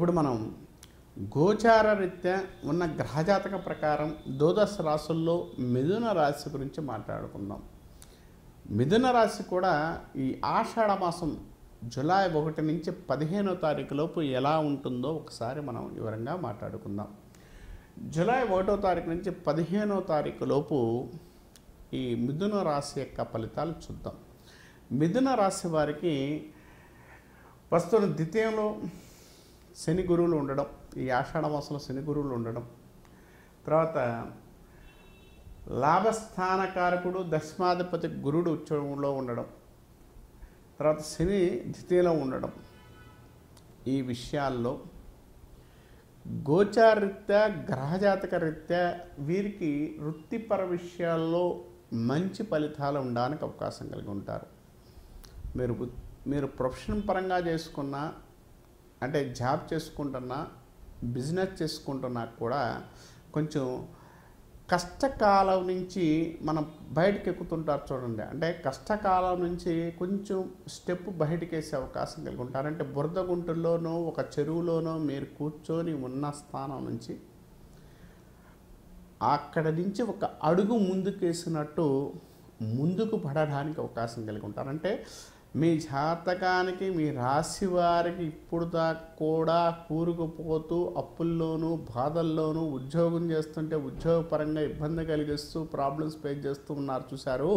ఇప్పుడు మనం గోచార రీత్యా ఉన్న గ్రహజాతక ప్రకారం ద్వాదశ రాశుల్లో మిథున రాశి గురించి మాట్లాడుకుందాం. మిథున రాశి కూడా ఈ ఆషాఢ మాసం జూలై 1 నుంచి 15వ తారీఖు లోపు ఎలా ఉంటుందో ఒకసారి మనం వివరంగా మాట్లాడుకుందాం. జూలై 1వ తారీఖు నుంచి 15వ తారీఖు లోపు ఈ మిథున రాశి యొక్క ఫలితాలు చూద్దాం. మిథున రాశి వారికి ప్రస్తుతం ద్వితీయంలో శని గురువులు ఉండడం, ఈ ఆషాఢ మాసంలో శని గురువులు ఉండడం, తర్వాత లాభస్థానకారకుడు దశమాధిపతి గురుడు ఉచ్చంలో ఉండడం, తర్వాత శని ద్వితీయంలో ఉండడం, ఈ విషయాల్లో గోచారరీత్యా గ్రహజాతక రీత్యా వీరికి వృత్తిపర విషయాల్లో మంచి ఫలితాలు ఉండడానికి అవకాశం కలిగి ఉంటారు. మీరు ప్రొఫెషన్ పరంగా చేసుకున్నా, అంటే జాబ్ చేసుకుంటున్నా, బిజినెస్ చేసుకుంటున్నా కూడా కొంచెం కష్టకాలం నుంచి మనం బయటకు ఎక్కుతుంటారు చూడండి. అంటే కష్టకాలం నుంచి కొంచెం స్టెప్ బయటకు వేసే అవకాశం కలిగి ఉంటారు. అంటే బురద గుంటల్లోనో ఒక చెరువులోనో మీరు కూర్చొని ఉన్న స్థానం నుంచి అక్కడ నుంచి ఒక అడుగు ముందుకేసినట్టు ముందుకు పడడానికి అవకాశం కలిగి ఉంటారు. అంటే మీ జాతకానికి, మీ రాశి వారికి ఇప్పుడు దాకా కూడా కూరుకుపోతూ అప్పుల్లోనూ బాధల్లోనూ ఉద్యోగం చేస్తుంటే ఉద్యోగపరంగా ఇబ్బంది కలిగిస్తూ ప్రాబ్లమ్స్ ఫేస్ చేస్తూ ఉన్నారు చూశారు.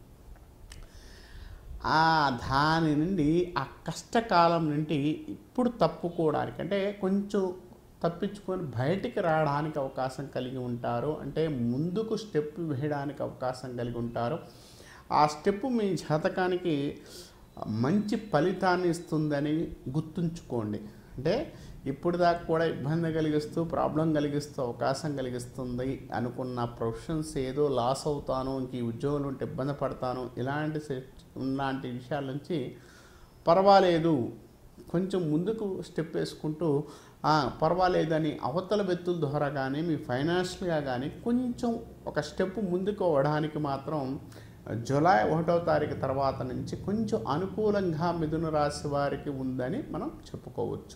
దాని నుండి ఆ కష్టకాలం నుండి ఇప్పుడు తప్పుకోవడానికి, అంటే కొంచెం తప్పించుకొని బయటికి రావడానికి అవకాశం కలిగి ఉంటారు. అంటే ముందుకు స్టెప్ వేయడానికి అవకాశం కలిగి ఉంటారు. ఆ స్టెప్ మీ జాతకానికి మంచి ఫలితాన్ని ఇస్తుందని గుర్తుంచుకోండి. అంటే ఇప్పుడు దాకా కూడా ఇబ్బంది కలిగిస్తూ ప్రాబ్లం కలిగిస్తూ అవకాశం కలిగిస్తుంది అనుకున్న ప్రొఫెషన్స్ ఏదో లాస్ అవుతాను, ఇంక ఈ ఉద్యోగులు ఉంటే ఇబ్బంది పడతాను, ఇలాంటి విషయాల నుంచి పర్వాలేదు కొంచెం ముందుకు స్టెప్ వేసుకుంటూ పర్వాలేదని అవతల వ్యక్తుల ద్వారా కానీ మీ ఫైనాన్షియల్గా కానీ కొంచెం ఒక స్టెప్ ముందుకు అవ్వడానికి మాత్రం జూలై 1వ తారీఖు తర్వాత నుంచి కొంచెం అనుకూలంగా మిథున రాశి వారికి ఉందని మనం చెప్పుకోవచ్చు.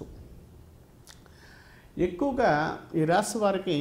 ఎక్కువగా ఈ రాశి వారికి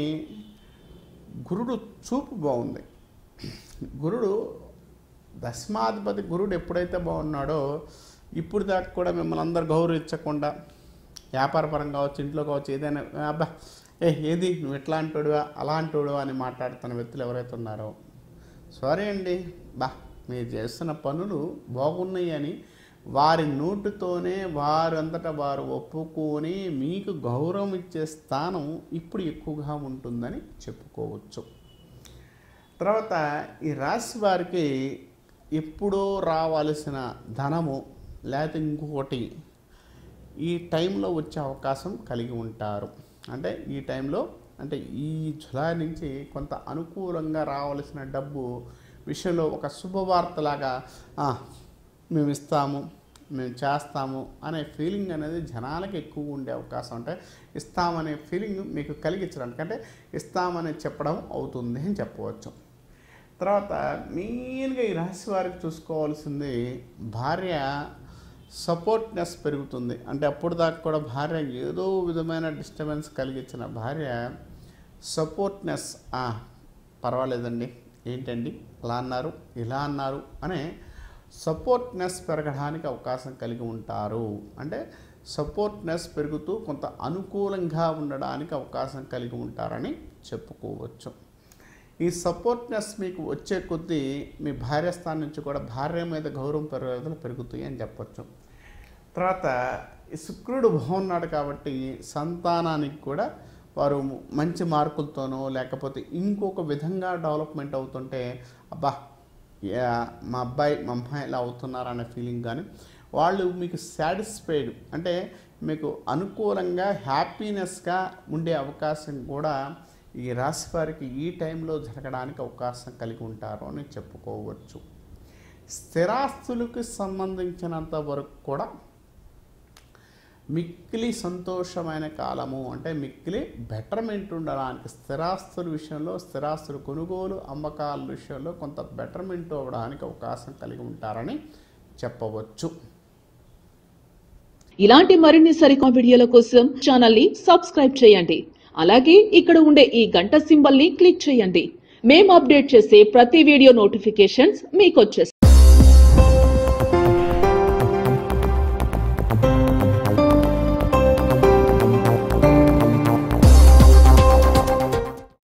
గురుడు చూపు బాగుంది. గురుడు దశమాధిపతి గురుడు ఎప్పుడైతే బాగున్నాడో ఇప్పుడు దాకా కూడా మిమ్మల్ని అందరు గౌరవించకుండా వ్యాపారపరంగా కావచ్చు, ఇంట్లో కావచ్చు, ఏదైనా అబ్బా ఏది నువ్వు ఎట్లాంటోడువా అలాంటోడువా అని మాట్లాడుతున్న వ్యక్తులు ఎవరైతే ఉన్నారో సారీ అండి, మీరు చేస్తున్న పనులు బాగున్నాయి అని వారి నోటితోనే వారంతటా వారు ఒప్పుకొని మీకు గౌరవం ఇచ్చే స్థానం ఇప్పుడు ఎక్కువగా ఉంటుందని చెప్పుకోవచ్చు. తర్వాత ఈ రాశి వారికి ఎప్పుడో రావాల్సిన ధనము లేకపోతే ఇంకొకటి ఈ టైంలో వచ్చే అవకాశం కలిగి ఉంటారు. అంటే ఈ టైంలో, అంటే ఈ జూలై నుంచి కొంత అనుకూలంగా రావాల్సిన డబ్బు విషయంలో ఒక శుభవార్తలాగా మేము ఇస్తాము, మేము చేస్తాము అనే ఫీలింగ్ అనేది జనాలకు ఎక్కువ ఉండే అవకాశం, అంటే ఇస్తామనే ఫీలింగ్ మీకు కలిగించడానికి, అంటే ఇస్తామని చెప్పడం అవుతుంది అని చెప్పవచ్చు. తర్వాత మెయిన్గా ఈ రాశి వారికి చూసుకోవాల్సింది భార్య సపోర్ట్నెస్ పెరుగుతుంది. అంటే అప్పుడు దాకా కూడా భార్య ఏదో విధమైన డిస్టర్బెన్స్ కలిగించిన భార్య సపోర్ట్నెస్, పర్వాలేదండి, ఏంటండి అలా అన్నారు ఇలా అన్నారు అనే సపోర్ట్నెస్ పెరగడానికి అవకాశం కలిగి ఉంటారు. అంటే సపోర్ట్నెస్ పెరుగుతూ కొంత అనుకూలంగా ఉండడానికి అవకాశం కలిగి ఉంటారని చెప్పుకోవచ్చు. ఈ సపోర్ట్నెస్ మీకు వచ్చే కొద్దీ మీ భార్య స్థానం నుంచి కూడా భార్య మీద గౌరవం పెరుగుదల పెరుగుతాయి అని చెప్పచ్చు. తర్వాత ఈ శుక్రుడు బాగున్నాడు కాబట్టి సంతానానికి కూడా వారు మంచి మార్కులతోనో లేకపోతే ఇంకొక విధంగా డెవలప్మెంట్ అవుతుంటే అబ్బా మా అబ్బాయి మా అమ్మాయి ఇలా అవుతున్నారు అనే ఫీలింగ్ కానీ వాళ్ళు మీకు సాటిస్ఫైడ్, అంటే మీకు అనుకూలంగా హ్యాపీనెస్గా ఉండే అవకాశం కూడా ఈ రాశి వారికి ఈ టైంలో జరగడానికి అవకాశం కలిగి ఉంటారు అని చెప్పుకోవచ్చు. స్థిరాస్తులకు సంబంధించినంత వరకు కూడా మిక్కిలి సంతోషమైన కాలము, అంటే మిక్కిలి బెటర్మెంట్ ఉండడానికి స్థిరాస్తుల విషయంలో, స్థిరాస్తుల కొనుగోలు అమ్మకాల విషయంలో కొంత బెటర్మెంట్ అవ్వడానికి అవకాశం కలిగి ఉంటారని చెప్పవచ్చు. ఇలాంటి మరిన్ని సరికొత్త వీడియోల కోసం ఛానల్ ని సబ్స్క్రైబ్ చేయండి. అలాగే ఇక్కడ ఉండే ఈ గంట సింబల్ ని క్లిక్ చేయండి. మేము అప్డేట్ చేసే ప్రతి వీడియో నోటిఫికేషన్స్ మీకు వచ్చేస్తాయి.